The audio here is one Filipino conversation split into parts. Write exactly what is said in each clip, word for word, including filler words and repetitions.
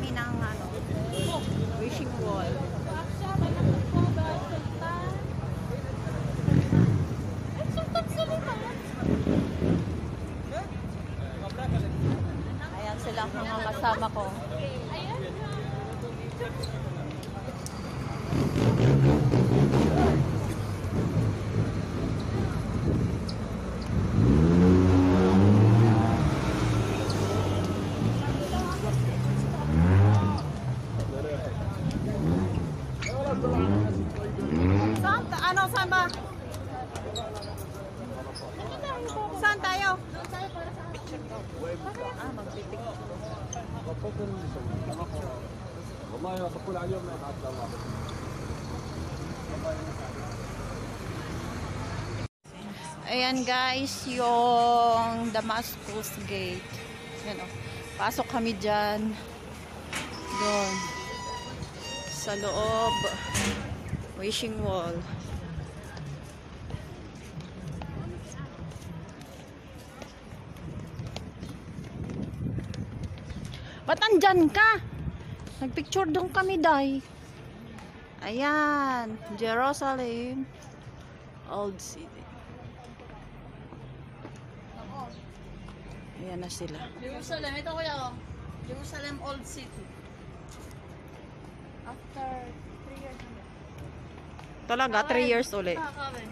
kami ng ano, wishing wall. Ayan sila mga kasama ko. Saan? Ano? Saan ba? Saan tayo? Ah, magpipik. Ayan guys, yung Damascus Gate. Yan o. Pasok kami dyan. Doon. Sa loob. Wishing wall. Ba't andyan ka? Nagpicture doon kami, day. Ayan. Jerusalem. Old City. Ayan na sila. Jerusalem. Ito kuya ko. Jerusalem Old City. After three years. Talaga, three years ulit. Ah, kawin.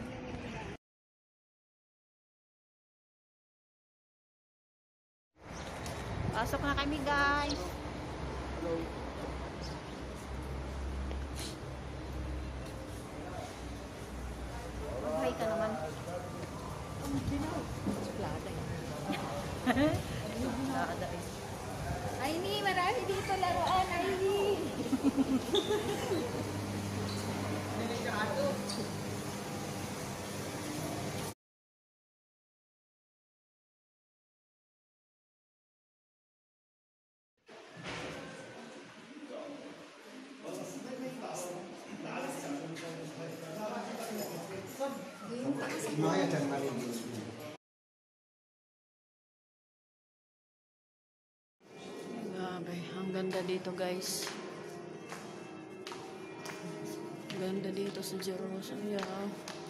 Pasok na kami, guys. Hello. Mag-hi ka naman. Ay, ni, marami dito laruan. Ay, ni. Grabe, ang ganda dito, guys. Ang ganda dito sa Jerusalem.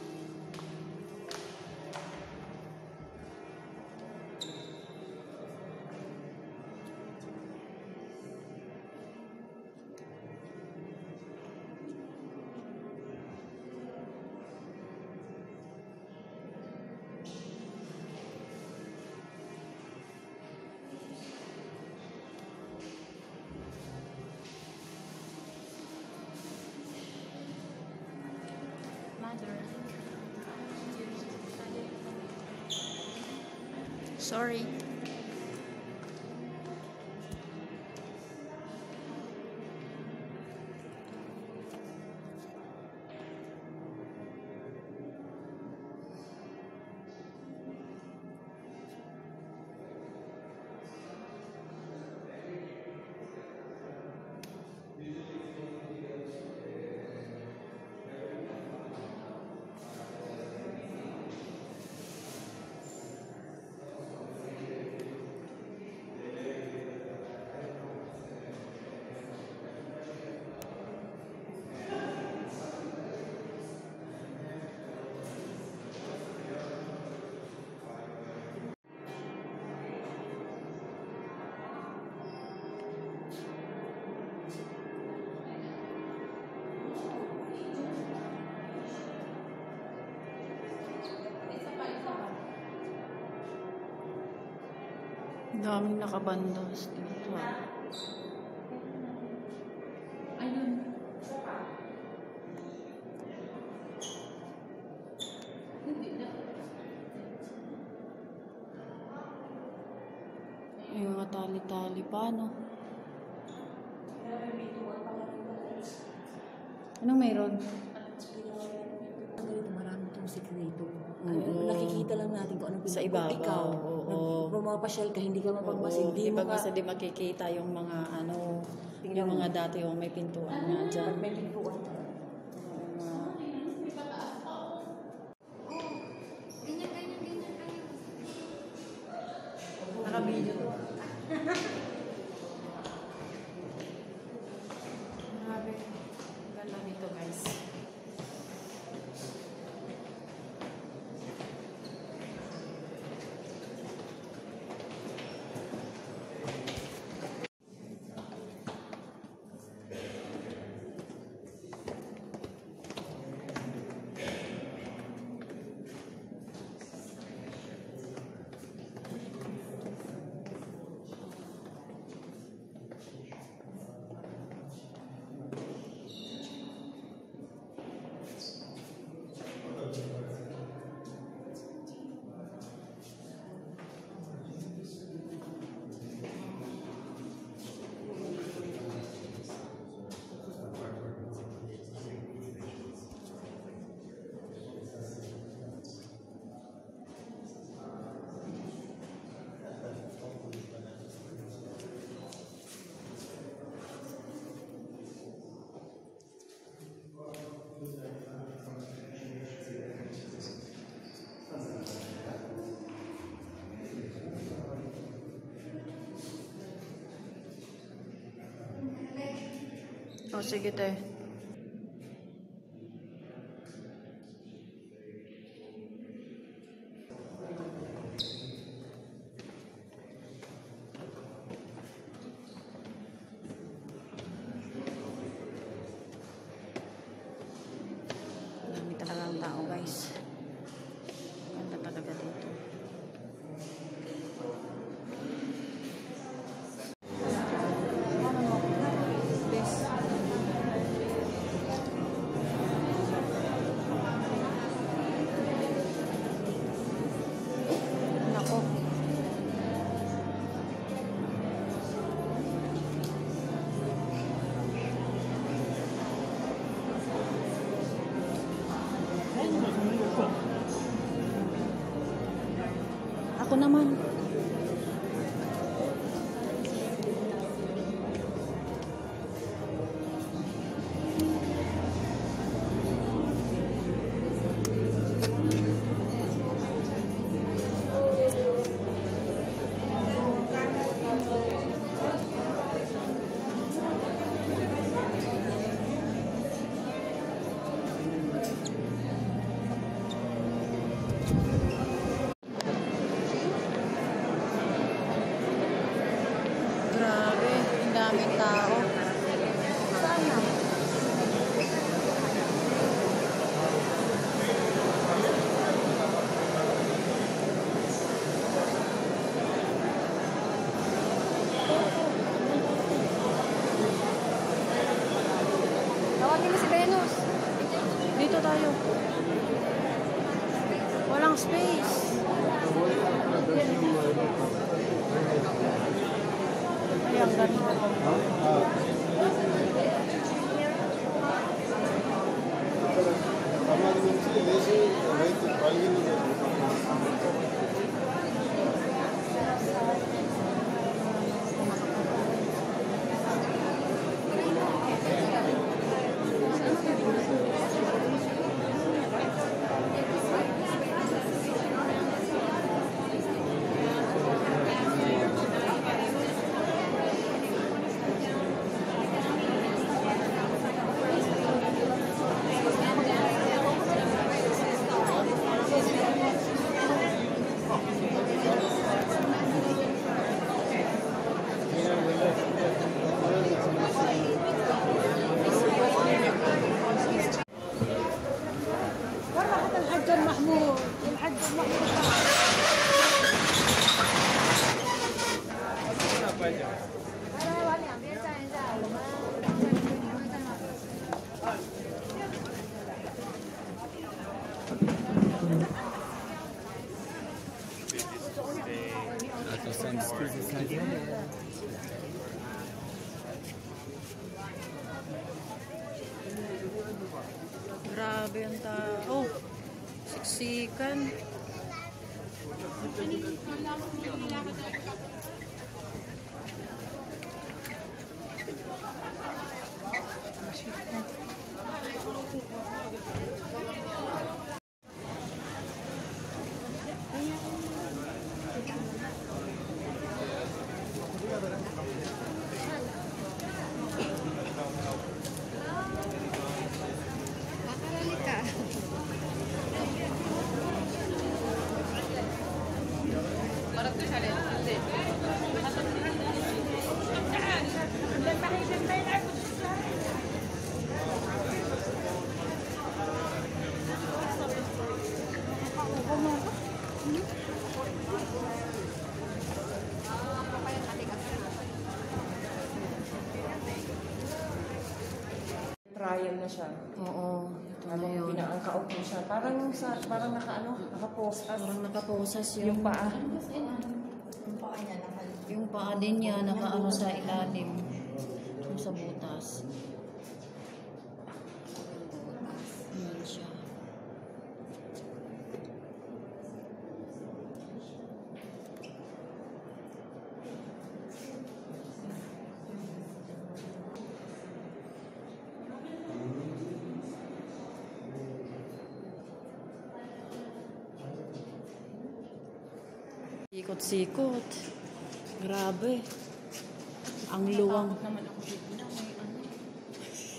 Sorry. Daming nakabandos dito. Ayun. Yung mga tali-tali pa, no? Anong mayroon? Ang ganito, marami itong sekreto. Oo. Nakikita lang natin kung anong Sa pinag- ibabaw, Ikaw, oo. pumapasyal ka, hindi ka mapagmasid. Oo, Hindi di mo ba ka, kasi di makikita yung mga ano, Tingnan yung mo. mga dati yung may pintuan nga dyan. may pintuan ka. Yung mga- Ganyan, ganyan, ganyan, ganyan. Nakabidyo to. O, sige, te. Dami talaga ang tao, guys. Ganda talaga dito. Nako. Ako naman. Grabe, ang daming tao. Sana. Tawagin mo si Venus. Dito tayo. Walang space. Ay, ang ganda. الحاج محمود الحاج محمود Grabe ang tao. Siksikan. Trial na siya. Oo, ito na Ano, yun. pinaangkaupo siya. Parang sa parang nakaano, nakaposas. Parang nakaposas Yung yung, paa. yung paa din niya nakaano sa ilalim. Yung sa butas. Ayan siya. Sikot-sikot. Grabe. Ang luwang. Naman ako dito na may ano.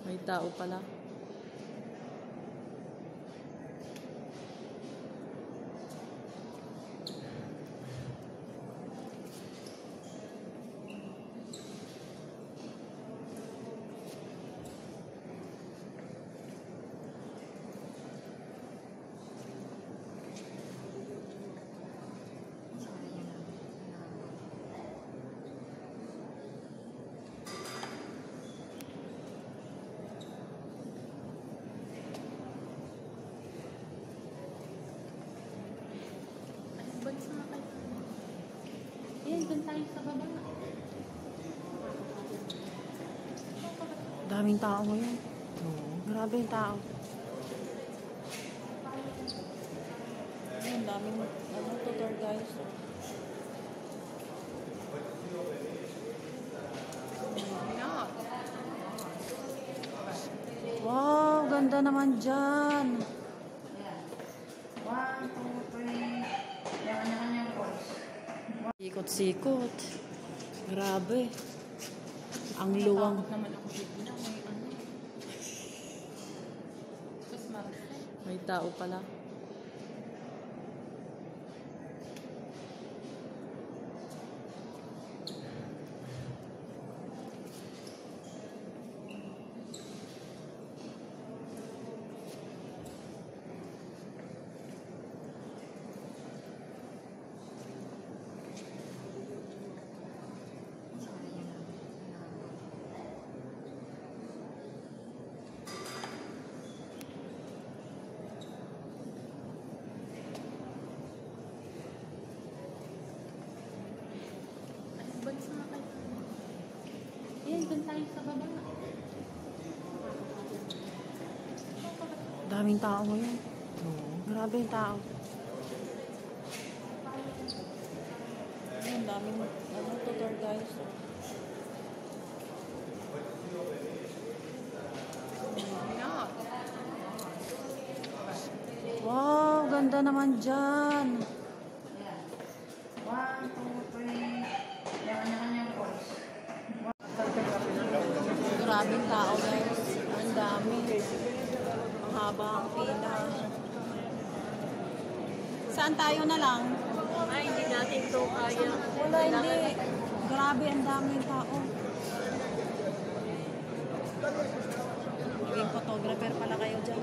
May tao pala. Ayan, dun tayo sa baba. Daming tao ngayon. Grabe yung tao. Ang daming ano to tour guys. Wow, ganda naman dyan. Sikot-sikot. Grabe. Ang luwang. Naman ako dito na may ano. Mas marami. May tao pala. Ayan, dun tayo sa baba. Daming tao ngayon. Grabe yung tao. Ang daming ano to tour guys. Wow, ganda naman dyan. Maraming tao guys. Ang dami. Ang haba ang pila. Saan tayo na lang? Ay, hindi natin to kaya. Wala, hindi. Grabe, ang daming tao. Maging photographer pala kayo dyan.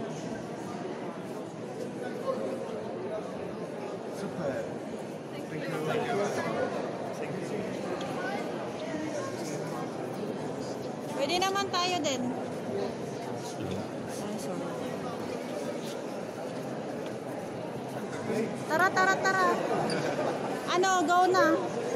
Pwede naman tayo din. Ay, sorry. Tara, tara, tara. Ano, go na.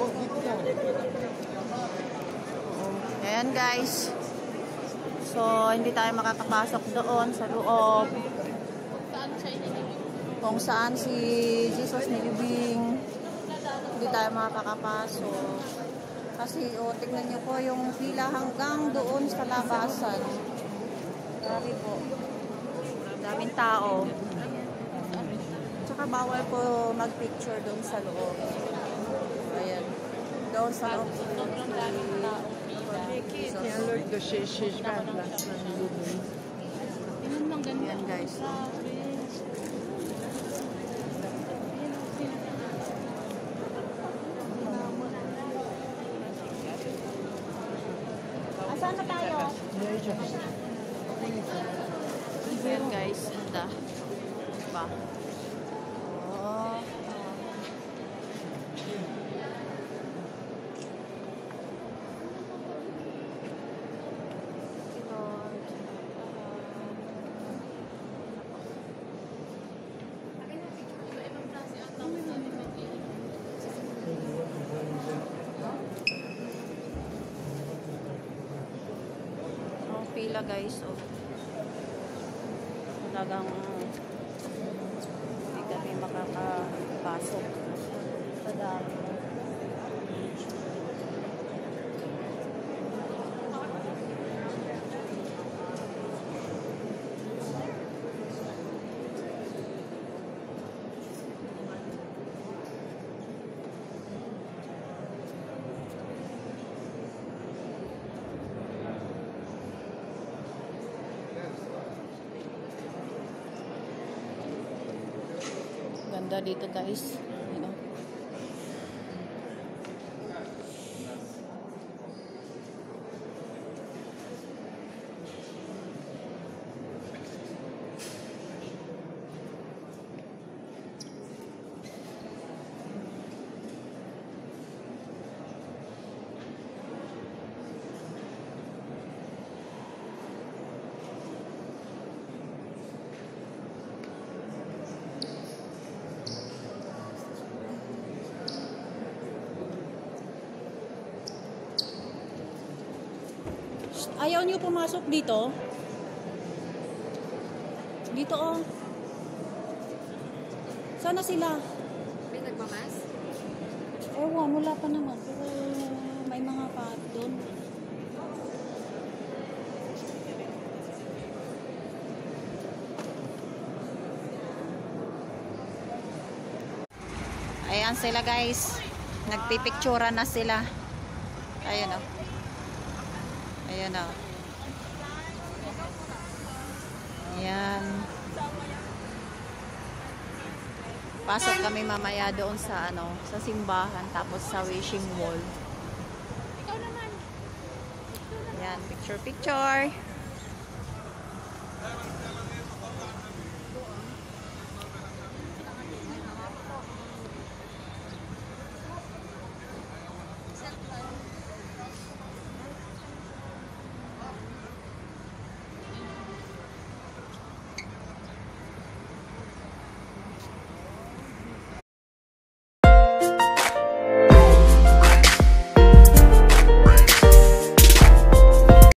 Ayan guys. So, hindi tayo makakapasok doon sa loob. Saan siya inilibig? Kung saan si Jesus nilibing. Hindi tayo makakapasok. Kasi, o, oh, tingnan nyo po yung pila hanggang doon sa labasan. Grabe po. Daming tao. Tsaka bawal po mag-picture doon sa loob. Ayan. Doon sa loob. Sobrang daming tao. Tingnan mo ang ganda. Ayan guys. Grabe. Asan na tayo? Ayan guys. Ganda. Diba? Oh. Iba-ibang klase ata ang nilibig. Ang pila guys. Oh. Talagang uh, hindi kami makakapasok. Sa dami. Ganda dito guys. You know? Ayaw niyo pumasok dito? Dito oh. Sana sila? May nagmamas? Ewan, wala pa naman. Pero may mga pa doon. Ayan sila guys. Nagpipictura na sila. Ayun oh. Ayan o. Ayan. Pasok kami mamaya doon sa ano, sa simbahan tapos sa wishing wall. Ayan, picture picture.